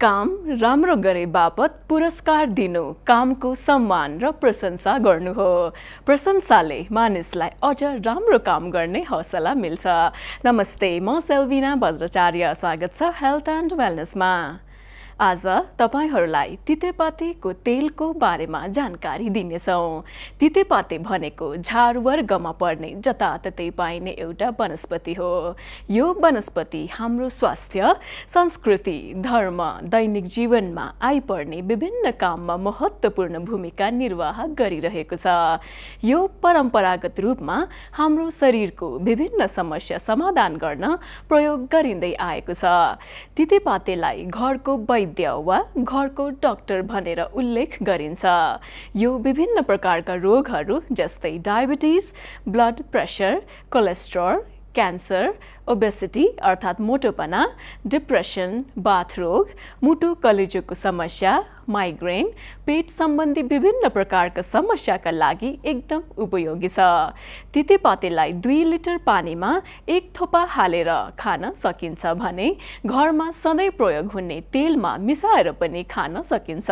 काम राम्रो गरे बापत पुरस्कार दिनु कामको सम्मान र प्रशंसा गर्नु हो। प्रशंसाले मानिसलाई अझ राम्रो काम गर्ने हौसला मिल्छ। नमस्ते, म सेल्भिना बज्राचार्य। स्वागत छ हेल्थ एन्ड वेलनेसमा। आज तपाईहरूलाई तितेपातीको तेलको बारेमा जानकारी दिनेछौँ। तितेपाती भनेको झार वर्गमा पर्ने जताततै पाइने एउटा वनस्पति हो। यो वनस्पति हाम्रो स्वास्थ्य, संस्कृति, धर्म, दैनिक जीवनमा आइपर्ने विभिन्न काममा महत्त्वपूर्ण भूमिका निर्वाह गरिरहेको छ। यो परम्परागत रूपमा हाम्रो शरीरको विभिन्न समस्या समाधान गर्न प्रयोग गरिँदै आएको छ। तितेपातीलाई घरको वैद्य वा घरको डाक्टर भनेर उल्लेख गरिन्छ। यो विभिन्न प्रकारका रोगहरू जस्तै diabetes, blood pressure, cholesterol, cancer, obesity अर्थात् मोटोपना, डिप्रेसन, बाथरोग, मुटु कलेजोको समस्या, माइग्रेन, पेट सम्बन्धी विभिन्न प्रकारका समस्याका लागि एकदम उपयोगी छ। तितेपातीलाई 2 लिटर पानीमा 1 थोपा हालेर खान सकिन्छ भने घरमा सधैँ प्रयोग हुने तेलमा मिसाएर पनि खान सकिन्छ।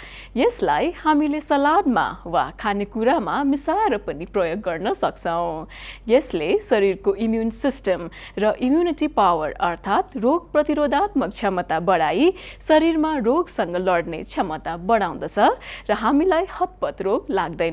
यसलाई हामीले सलादमा वा खानेकुरामा मिसाएर पनि प्रयोग गर्न सक्छौँ। यसले शरीरको इम्युन सिस्टम र इम्युनिटी पावर अर्थात् रोग प्रतिरोधात्मक क्षमता बढाई शरीरमा रोगसँग लड्ने क्षमता बढाउँदछ र हामीलाई हतपत रोग लाग्दैन।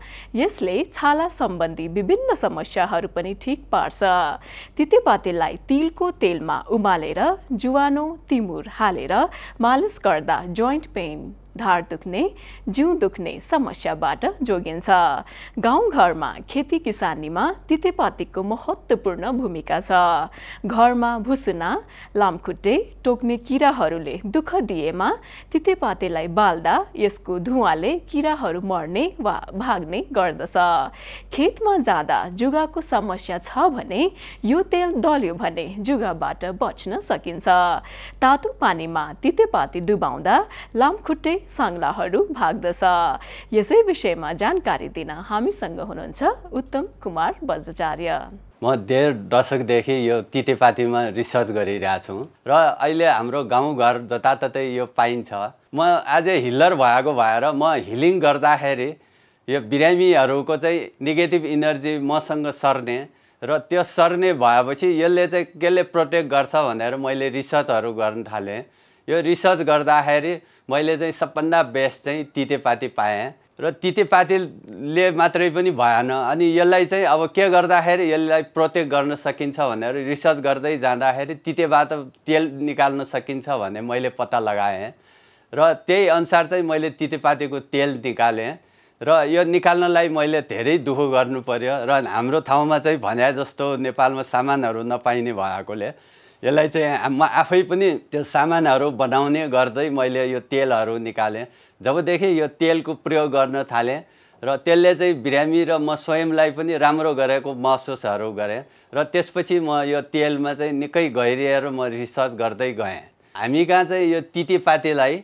यसले छाला सम्बन्धी विभिन्न समस्याहरू पनि ठिक पार्छ। तितेपातीलाई तिलको तेलमा उमालेर जुवानो, तिमुर हालेर मालिस गर्दा जोइन्ट पेन, ढाड दुख्ने, जिउ दुख्ने समस्याबाट जोगिन्छ। गाउँघरमा खेती किसानीमा तितेपातीको महत्त्वपूर्ण भूमिका छ। घरमा भुसुना, लामखुट्टे टोक्ने किराहरूले दुःख दिएमा तितेपातीलाई बाल्दा यसको धुवाँले किराहरू मर्ने वा भाग्ने गर्दछ। खेतमा जाँदा जुगाको समस्या छ भने यो तेल दल्यो भने जुगाबाट बच्न सकिन्छ। तातो पानीमा तितेपाती डुबाउँदा लामखुट्टे साङ्लाहरू भाग्दछ। यसै विषयमा जानकारी दिन हामीसँग हुनुहुन्छ उत्तम कुमार बज्राचार्य। म डेढ दशकदेखि यो तितेपातीमा रिसर्च गरिरहेछु र अहिले हाम्रो गाउँघर जताततै यो पाइन्छ। म अझै हिल्लर भएको भएर म हिलिङ गर्दाखेरि यो बिरामीहरूको चाहिँ नेगेटिभ इनर्जी मसँग सर्ने र त्यो सर्ने भएपछि यसले चाहिँ केले प्रोटेक्ट गर्छ भनेर मैले रिसर्चहरू गर्न थालेँ। यो रिसर्च गर्दाखेरि मैले चाहिँ सबभन्दा बेस्ट चाहिँ तितेपाती पाएँ र तितेपातीले मात्रै पनि भएन, अनि यसलाई चाहिँ अब के गर्दाखेरि यसलाई प्रोटेक्ट गर्न सकिन्छ भनेर रिसर्च गर्दै जाँदाखेरि तितेबाट तेल निकाल्न सकिन्छ भने मैले पत्ता लगाएँ र त्यही अनुसार चाहिँ मैले तितेपातीको तेल निकालेँ र यो निकाल्नलाई मैले धेरै दुःख गर्नु पर्यो र हाम्रो ठाउँमा चाहिँ भने जस्तो नेपालमा सामानहरू नपाइने भएकोले यसलाई चाहिँ म आफै पनि त्यो सामानहरू बनाउने गर्दै मैले यो तेलहरू निकालेँ। जबदेखि यो तेलको प्रयोग गर्न थालेँ र त्यसले चाहिँ बिरामी र म स्वयंलाई पनि राम्रो गरेको महसुसहरू गरेँ र त्यसपछि म यो तेलमा चाहिँ निकै गहिरिएर म रिसर्च गर्दै गएँ। हामी कहाँ चाहिँ यो तितेपातीलाई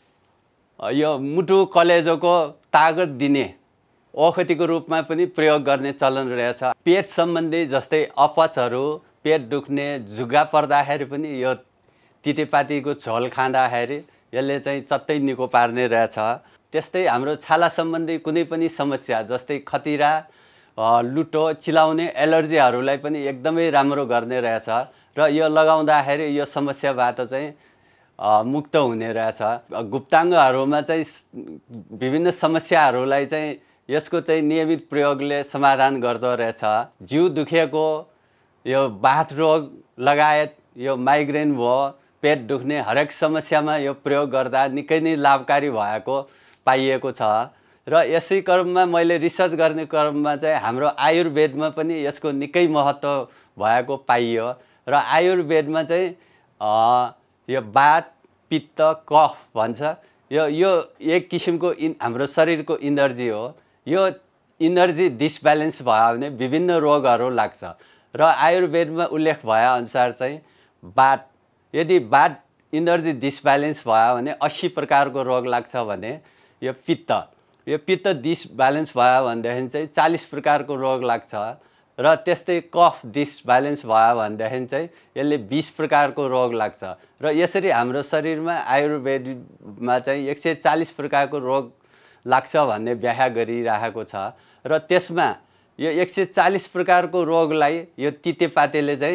यो मुटु कलेजोको तागत दिने औषधिको रूपमा पनि प्रयोग गर्ने चलन रहेछ। पेट सम्बन्धी जस्तै अपचहरू, पेट दुख्ने, जुगा पर्दाखेरि पनि यो तितेपातीको झोल खाँदाखेरि यसले चाहिँ चट्टै निको पार्ने रहेछ। त्यस्तै हाम्रो छाला सम्बन्धी कुनै पनि समस्या जस्तै खतिरा, लुटो, चिलाउने, एलर्जीहरूलाई पनि एकदमै राम्रो गर्ने रहेछ र यो लगाउँदाखेरि यो समस्याबाट चाहिँ मुक्त हुने रहेछ। गुप्ताङ्गहरूमा चाहिँ विभिन्न समस्याहरूलाई चाहिँ यसको चाहिँ नियमित प्रयोगले समाधान गर्दो रहेछ। जिउ दुखेको, यो बाथ रोग लगायत यो माइग्रेन भयो, पेट दुख्ने हरेक समस्यामा यो प्रयोग गर्दा निकै नै लाभकारी भएको पाइएको छ। र यसै क्रममा मैले रिसर्च गर्ने क्रममा चाहिँ हाम्रो आयुर्वेदमा पनि यसको निकै महत्त्व भएको पाइयो र आयुर्वेदमा चाहिँ यो वात, पित्त, कफ भन्छ। यो एक किसिमको हाम्रो शरीरको इनर्जी हो। यो इनर्जी डिसब्यालेन्स भयो भने विभिन्न रोगहरू लाग्छ र आयुर्वेदमा उल्लेख भएअनुसार चाहिँ वात, यदि वात इनर्जी डिसब्यालेन्स भयो भने 80 प्रकारको रोग लाग्छ भने यो पित्त डिसब्यालेन्स भयो भनेदेखि चाहिँ 40 प्रकारको रोग लाग्छ र त्यस्तै कफ डिसब्यालेन्स भयो भनेदेखि चाहिँ यसले 20 प्रकारको रोग लाग्छ र यसरी हाम्रो शरीरमा आयुर्वेदमा चाहिँ 140 प्रकारको रोग लाग्छ भन्ने व्याख्या गरिरहेको छ र त्यसमा यो 140 प्रकारको रोगलाई यो तितेपातीले चाहिँ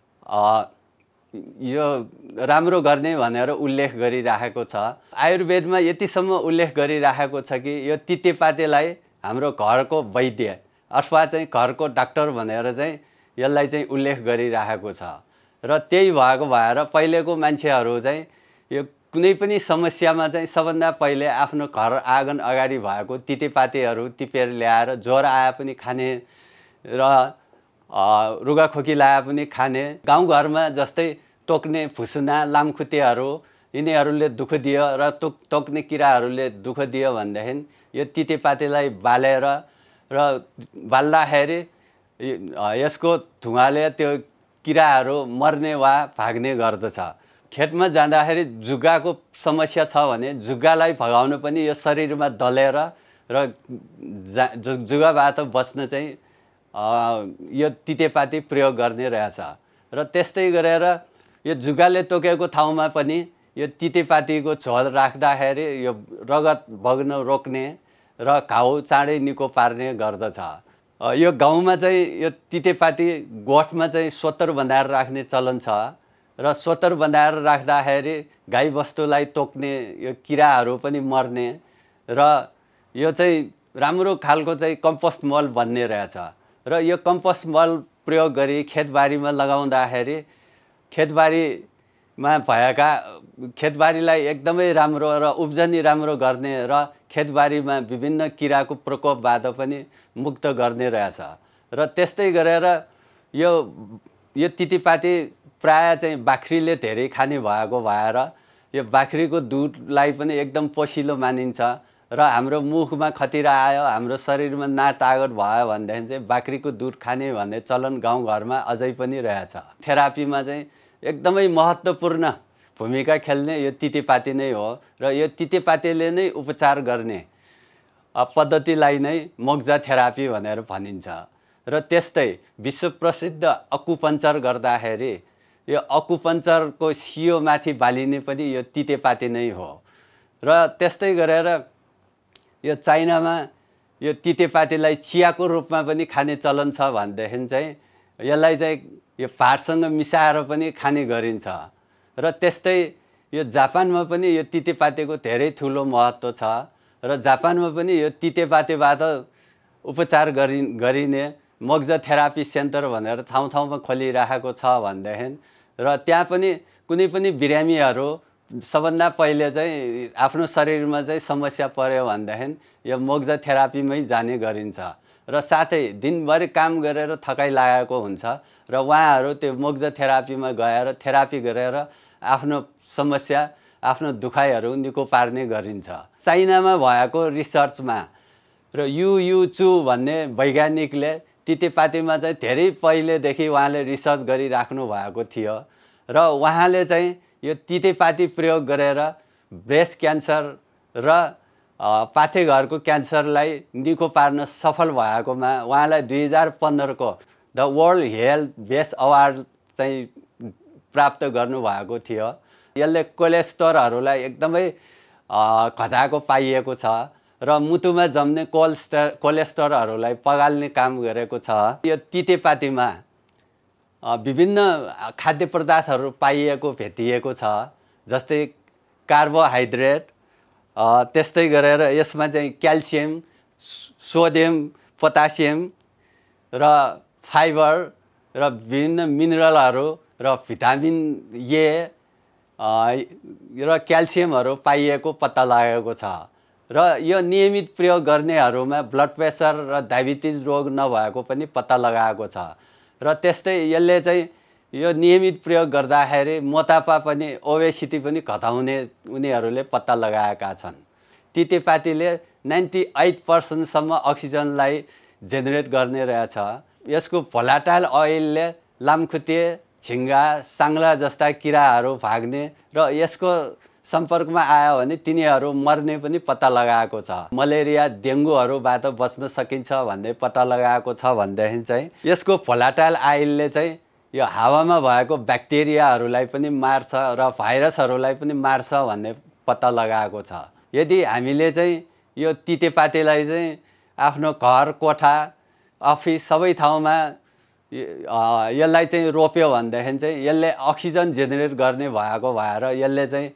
यो राम्रो गर्ने भनेर उल्लेख गरिरहेको छ। आयुर्वेदमा यतिसम्म उल्लेख गरिरहेको छ कि यो तितेपातीलाई हाम्रो घरको वैद्य अथवा चाहिँ घरको डाक्टर भनेर चाहिँ यसलाई चाहिँ उल्लेख गरिरहेको छ र त्यही भएको भएर पहिलेको मान्छेहरू चाहिँ यो कुनै पनि समस्यामा चाहिँ सबभन्दा पहिले आफ्नो घर आँगन अगाडि भएको तितेपातीहरू टिपेर ल्याएर ज्वरो आए पनि खाने र रुगाखोकी लाए पनि खाने। गाउँघरमा जस्तै टोक्ने फुसुना लामखुट्टेहरू यिनीहरूले दुःख दियो र टोक्ने किराहरूले दुःख दियो भनेदेखि यो तितेपातीलाई बालेर र बाल्दाखेरि यसको धुवाले त्यो किराहरू मर्ने वा भाग्ने गर्दछ। खेतमा जाँदाखेरि जुगाको समस्या छ भने जुगालाई भगाउनु पनि यो शरीरमा दलेर र जुगाबाट बच्न चाहिँ यो तितेपाती प्रयोग गर्ने रहेछ र त्यस्तै गरेर यो जुगाले तोकेको ठाउँमा पनि यो तितेपातीको झोल राख्दाखेरि यो रगत बग्न रोक्ने र घाउ चाँडै निको पार्ने गर्दछ। यो गाउँमा चाहिँ यो तितेपाती गोठमा चाहिँ सोतर बनाएर राख्ने चलन छ र सोतर बनाएर राख्दाखेरि गाईबस्तुलाई टोक्ने यो किराहरू पनि मर्ने र यो चाहिँ राम्रो खालको चाहिँ कम्पोस्ट मल बन्ने रहेछ र यो कम्पोस्ट मल प्रयोग गरी खेतबारीमा लगाउँदाखेरि खेतबारीमा भएका खेतबारीलाई एकदमै राम्रो र उब्जनी राम्रो गर्ने र खेतबारीमा विभिन्न किराको प्रकोपबाट पनि मुक्त गर्ने रहेछ र त्यस्तै गरेर यो तितेपाती प्राय चाहिँ बाख्रीले धेरै खाने भएको भएर यो बाख्रीको दुधलाई पनि एकदम पोसिलो मानिन्छ र हाम्रो मुखमा खतिरा आयो हाम्रो शरीरमा ना तागत भयो भनेदेखि चाहिँ बाख्रीको दुध खाने भन्ने चलन गाउँघरमा अझै पनि रहेछ। थेरापीमा चाहिँ एकदमै महत्त्वपूर्ण भूमिका खेल्ने यो तितेपाती नै हो र यो तितेपातीले नै उपचार गर्ने पद्धतिलाई नै मोक्जा थेरापी भनेर भनिन्छ र त्यस्तै विश्व प्रसिद्ध अकुपञ्चर गर्दाखेरि यो अकुपञ्चरको सियोमाथि बालिने पनि यो तितेपाती नै हो र त्यस्तै गरेर यो चाइनामा यो तितेपातीलाई चियाको रूपमा पनि खाने चलन छ भनेदेखि चाहिँ यसलाई चाहिँ यो भातसँग मिसाएर पनि खाने गरिन्छ र त्यस्तै यो जापानमा पनि यो तितेपातीको धेरै ठुलो महत्त्व छ र जापानमा पनि यो तितेपातीबाट उपचार गरिने मोक्जा थेरापी सेन्टर भनेर ठाउँ ठाउँमा खोलिरहेको छ भनेदेखि र त्यहाँ पनि कुनै पनि बिरामीहरू सबभन्दा पहिले चाहिँ आफ्नो शरीरमा चाहिँ समस्या पर्यो भनेदेखि यो मोक्जा थेरापीमै जाने गरिन्छ र साथै दिनभरि काम गरेर थकाइ लागेको हुन्छ र उहाँहरू त्यो मोक्जा थेरापीमा गएर थेरापी गरेर आफ्नो समस्या आफ्नो दुखाइहरू निको पार्ने गरिन्छ। चाइनामा भएको रिसर्चमा र यु चु भन्ने वैज्ञानिकले तितेपातीमा चाहिँ धेरै पहिलेदेखि उहाँले रिसर्च गरिराख्नु भएको थियो र उहाँले चाहिँ यो तितेपाती प्रयोग गरेर ब्रेस्ट क्यान्सर र पाथेघरको क्यान्सरलाई निको पार्न सफल भएकोमा उहाँलाई 2015 को the world health best award चाहिँ प्राप्त गर्नुभएको थियो। यसले कोलेस्ट्रोलहरूलाई एकदमै घटाएको पाइएको छ र मुटुमा जम्ने कोलेस्ट्रोलहरूलाई पगाल्ने काम गरेको छ। यो तितेपातीमा विभिन्न खाद्य पदार्थहरू पाइएको भेटिएको छ जस्तै कार्बोहाइड्रेट त्यस्तै गरेर यसमा चाहिँ क्याल्सियम सोडियम पोटासियम र फाइबर र विभिन्न मिनरलहरू र भिटामिन ए र क्याल्सियमहरू पाइएको पत्ता लागेको छ र यो नियमित प्रयोग गर्नेहरूमा ब्लड प्रेसर र डायबिटिज रोग नभएको पनि पत्ता लगाएको छ र त्यस्तै यसले चाहिँ यो नियमित प्रयोग गर्दाखेरि मोटापा पनि ओबेसिटी पनि घटाउने उनीहरूले पत्ता लगाएका छन्। तितेपातीले 98% सम्म अक्सिजनलाई जेनेरेट गर्ने रहेछ। यसको भोलाटाइल ऑयलले लामखुट्टे झिंगा सांग्ला जस्ता किराहरू भाग्ने र यसको सम्पर्कमा आयो भने तिनीहरू मर्ने पनि पत्ता लगाएको छ। मलेरिया डेङ्गुहरूबाट बच्न सकिन्छ भन्ने पत्ता लगाएको छ भनेदेखि चाहिँ यसको भोलाटाइल आइलले चाहिँ यो हावामा भएको ब्याक्टेरियाहरूलाई पनि मार्छ र भाइरसहरूलाई पनि मार्छ भन्ने पत्ता लगाएको छ। यदि हामीले चाहिँ यो तितेपातीलाई चाहिँ आफ्नो घर कोठा अफिस सबै ठाउँमा यसलाई चाहिँ रोप्यो भनेदेखि चाहिँ यसले अक्सिजन जेनेरेट गर्ने भएको भएर यसले चाहिँ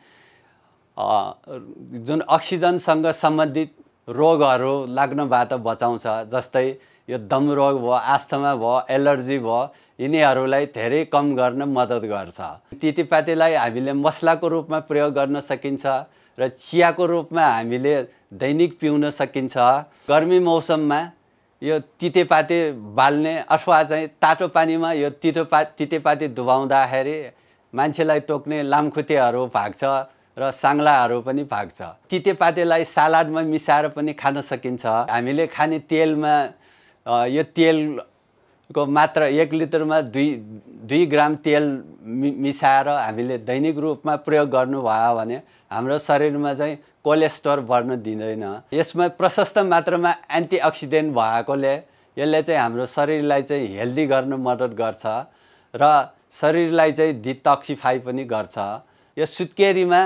जुन अक्सिजनसँग सम्बन्धित रोगहरू लाग्नबाट बचाउँछ। जस्तै यो दम रोग भयो, आस्थमा भयो, एलर्जी भयो, यिनीहरूलाई धेरै कम गर्न मद्दत गर्छ। तितेपातीलाई हामीले मसलाको रूपमा प्रयोग गर्न सकिन्छ र चियाको रूपमा हामीले दैनिक पिउन सकिन्छ। गर्मी मौसममा यो तितेपाती बाल्ने अथवा चाहिँ तातो पानीमा यो तितेपाती डुबाउँदाखेरि मान्छेलाई टोक्ने लामखुट्टेहरू भाग्छ र साङ्लाहरू पनि भाग्छ। तितेपातीलाई सलादमा मिसाएर पनि खान सकिन्छ। हामीले खाने तेलमा यो तेलको मात्रा 1 लिटरमा 2 ग्राम तेल मिसाएर हामीले दैनिक रूपमा प्रयोग गर्नुभयो भने हाम्रो शरीरमा चाहिँ कोलेस्ट्रोल बढ्न दिँदैन। यसमा प्रशस्त मात्रामा एन्टिअक्सिडेन्ट भएकोले यसले चाहिँ हाम्रो शरीरलाई चाहिँ हेल्दी गर्न मद्दत गर्छ र शरीरलाई चाहिँ डिटक्सिफाई पनि गर्छ। यो सुत्केरीमा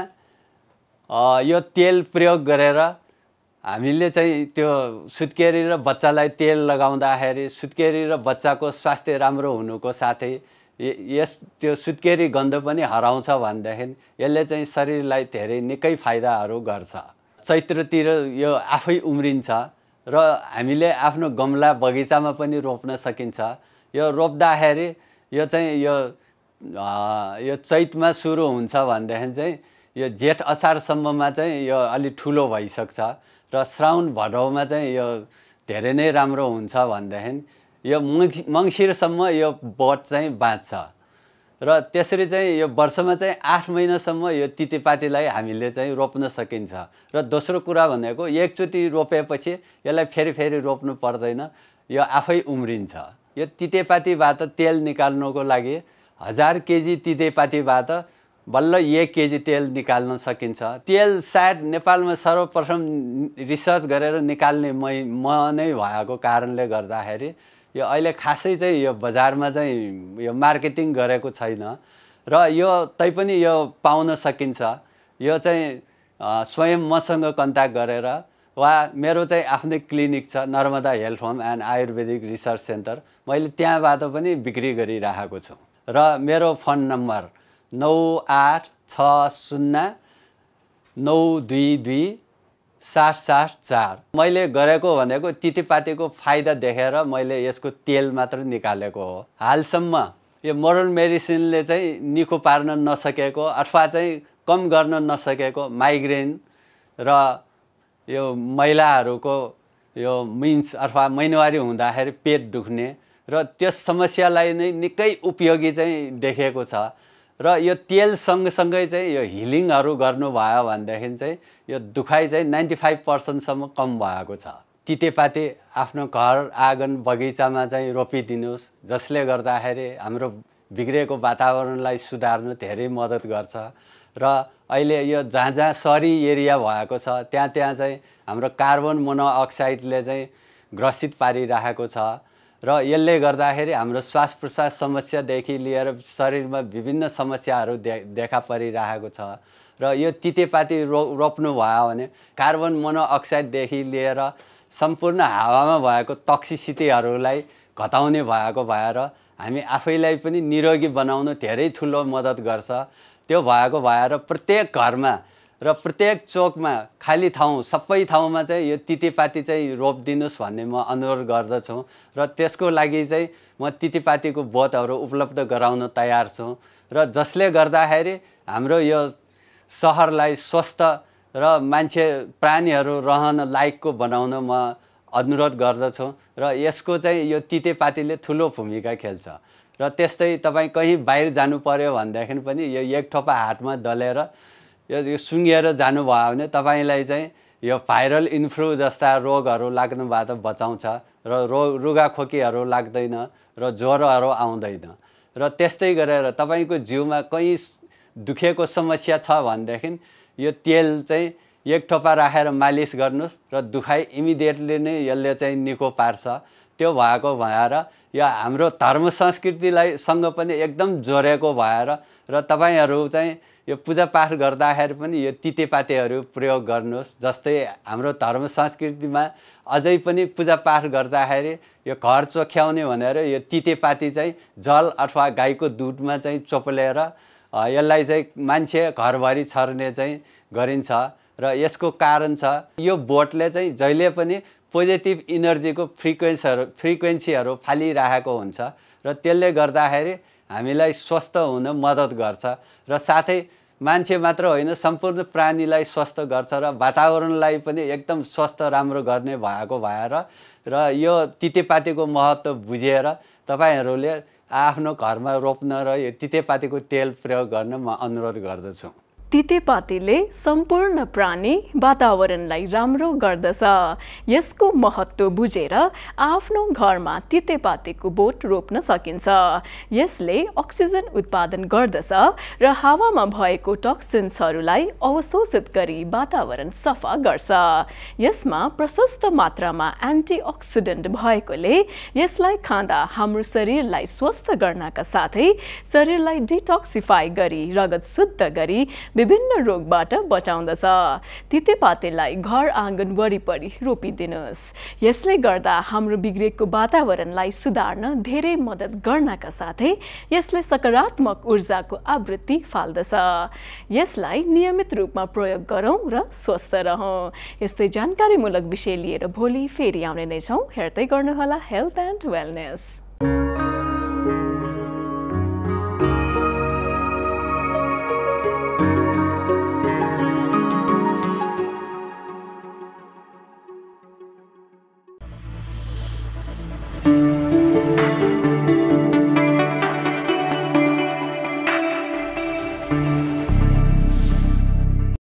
यो तेल प्रयोग गरेर हामीले चाहिँ त्यो सुत्केरी र बच्चालाई तेल लगाउँदाखेरि सुत्केरी र बच्चाको स्वास्थ्य राम्रो हुनुको साथै त्यो सुत्केरी गन्ध पनि हराउँछ भनेदेखि यसले चाहिँ शरीरलाई धेरै निकै फाइदाहरू गर्छ। चैत्रतिर यो आफै उम्रिन्छ र हामीले आफ्नो गमला बगैँचामा पनि रोप्न सकिन्छ। यो रोप्दाखेरि यो चाहिँ यो चैतमा सुरु हुन्छ भनेदेखि चाहिँ यो जेठ असारसम्ममा चाहिँ यो अलि ठुलो भइसक्छ र श्रावण भदौमा चाहिँ यो धेरै नै राम्रो हुन्छ भनेदेखि यो मङ्सिरसम्म यो बोट चाहिँ बाँच्छ र त्यसरी चाहिँ यो वर्षमा चाहिँ 8 महिनासम्म यो तितेपातीलाई हामीले चाहिँ रोप्न सकिन्छ। र दोस्रो कुरा भनेको एकचोटि रोपेपछि यसलाई फेरि रोप्नु पर्दैन, यो आफै उम्रिन्छ। यो तितेपातीबाट तेल निकाल्नुको लागि 1000 केजी तितेपातीबाट बल्ल 1 केजी तेल निकाल्न सकिन्छ। तेल सायद नेपालमा सर्वप्रथम रिसर्च गरेर निकाल्ने म नै भएको कारणले गर्दाखेरि यो अहिले खासै चाहिँ यो बजारमा चाहिँ यो मार्केटिङ गरेको छैन र यो तैपनि यो पाउन सकिन्छ। यो चाहिँ स्वयं मसँग कन्ट्याक्ट गरेर वा मेरो चाहिँ आफ्नै क्लिनिक छ Narmada health home and Ayurvedic research centre, मैले त्यहाँबाट पनि बिक्री गरिरहेको छु। र मेरो फोन नम्बर 9860922774। मैले गरेको भनेको तितेपातीको फाइदा देखेर मैले यसको तेल मात्र निकालेको हो। हालसम्म यो मोडर्न मेडिसिनले चाहिँ निको पार्न नसकेको अथवा चाहिँ कम गर्न नसकेको माइग्रेन र यो महिलाहरूको यो मिन्स अथवा महिनावारी हुँदाखेरि पेट दुख्ने र त्यस समस्यालाई नै निकै उपयोगी चाहिँ देखेको छ। र यो तेल सँगसँगै चाहिँ यो हिलिङहरू गर्नुभयो भनेदेखि चाहिँ यो दुखाइ चाहिँ 95% सम्म कम भएको छ। तितेपाती आफ्नो घर आँगन बगैँचामा चाहिँ रोपिदिनुहोस्, जसले गर्दाखेरि हाम्रो बिग्रेको वातावरणलाई सुधार्न धेरै मद्दत गर्छ। र अहिले यो जहाँ सहरी एरिया भएको छ त्यहाँ चाहिँ हाम्रो कार्बन मोनोअक्साइडले चाहिँ ग्रसित पारिरहेको छ र यसले गर्दाखेरि हाम्रो श्वास प्रश्वास समस्यादेखि लिएर शरीरमा विभिन्न समस्याहरू देखा परिरहेको छ। र यो तितेपाती रोप्नु भयो भने कार्बन मोनोअक्साइडदेखि लिएर सम्पूर्ण हावामा भएको टक्सिसिटीहरूलाई घटाउने भएको भएर हामी आफैलाई पनि निरोगी बनाउन धेरै ठुलो मद्दत गर्छ। त्यो भएको भएर प्रत्येक घरमा र प्रत्येक चोकमा खाली ठाउँ सबै ठाउँमा चाहिँ यो तितेपाती चाहिँ रोपिदिनुहोस् भन्ने म अनुरोध गर्दछु। र त्यसको लागि चाहिँ म तितेपातीको बोटहरू उपलब्ध गराउन तयार छु र जसले गर्दाखेरि हाम्रो यो सहरलाई स्वस्थ र मान्छे प्राणीहरू रहन लायकको बनाउन म अनुरोध गर्दछु। र यसको चाहिँ यो तितेपातीले ठुलो भूमिका खेल्छ। र त्यस्तै तपाईँ कहीँ बाहिर जानु पर्यो भनेदेखि पनि यो एक थोपा हातमा दलेर यो सुँघेर जानुभयो भने तपाईँलाई चाहिँ यो भाइरल इन्फ्लू जस्ता रोगहरू लाग्नबाट बचाउँछ र रुगाखोकीहरू लाग्दैन र ज्वरोहरू आउँदैन। र त्यस्तै गरेर तपाईँको जिउमा कहीँ दुखेको समस्या छ भनेदेखि यो तेल चाहिँ एक थोपा राखेर मालिस गर्नुहोस् र दुखाइ इमिडिएटली नै यसले चाहिँ निको पार्छ। त्यो भएको भएर यो हाम्रो धर्म संस्कृतिलाई सँग पनि एकदम जोडेको भएर र तपाईहरु चाहिँ यो पूजापाठ गर्दाखेरि पनि यो तितेपातीहरू प्रयोग गर्नुहोस्। जस्तै हाम्रो धर्म संस्कृतिमा अझै पनि पूजापाठ गर्दाखेरि यो घर चोख्याउने भनेर यो तितेपाती चाहिँ जल अथवा गाईको दुधमा चाहिँ चोप्लेर यसलाई चाहिँ मान्छे घरभरि छर्ने चाहिँ गरिन्छ र यसको कारण छ यो बोटले चाहिँ जहिले पनि पोजिटिभ इनर्जीको फ्रिक्वेन्सीहरू फालिरहेको हुन्छ र त्यसले गर्दाखेरि हामीलाई स्वस्थ हुन मद्दत गर्छ र साथै मान्छे मात्र होइन सम्पूर्ण प्राणीलाई स्वस्थ गर्छ र वातावरणलाई पनि एकदम स्वस्थ राम्रो गर्ने भएको भएर र यो तितेपातीको महत्त्व बुझेर तपाईहरुले आफ्नो घरमा रोप्न र यो तितेपातीको तेल प्रयोग गर्न म अनुरोध गर्दछु। तितेपातीले सम्पूर्ण प्राणी वातावरणलाई राम्रो गर्दछ। यसको महत्त्व बुझेर आफ्नो घरमा तितेपातीको बोट रोप्न सकिन्छ। यसले अक्सिजन उत्पादन गर्दछ र हावामा भएको टक्सिन्सहरूलाई अवशोषित गरी वातावरण सफा गर्छ। यसमा प्रशस्त मात्रामा एन्टिअक्सिडेन्ट भएकोले यसलाई खाँदा हाम्रो शरीरलाई स्वस्थ गर्नका साथै शरीरलाई डिटक्सिफाई गरी रगत शुद्ध गरी विभिन्न रोगबाट बचाउँदछ। तितेपातीलाई घर आँगन वरिपरि रोपिदिनुस्। यसले गर्दा हाम्रो बिग्रेको वातावरणलाई सुधार्न धेरै मद्दत गर्नका साथै यसले सकारात्मक ऊर्जाको आवृत्ति फाल्दछ। यसलाई नियमित रूपमा प्रयोग गरौँ र स्वस्थ रहौँ। यस्तै जानकारीमूलक विषय लिएर भोलि फेरि आउने नै छौँ। हेर्दै गर्नुहोला हेल्थ एन्ड वेलनेस।